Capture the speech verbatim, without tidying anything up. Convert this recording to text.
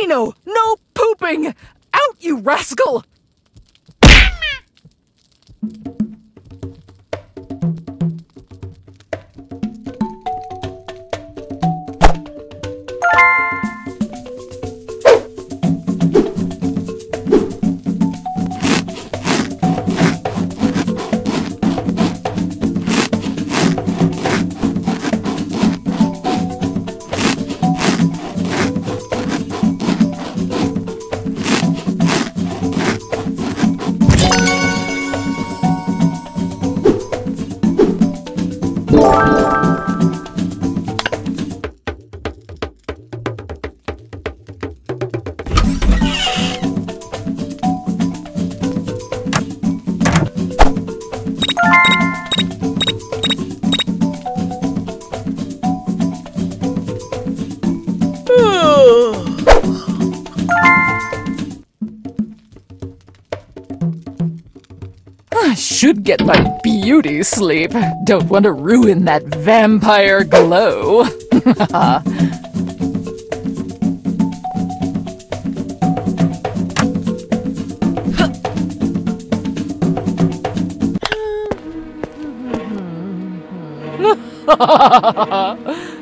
Dino, no pooping! Out, you rascal! I should get my beauty sleep. Don't want to ruin that vampire glow. Ha ha ha ha!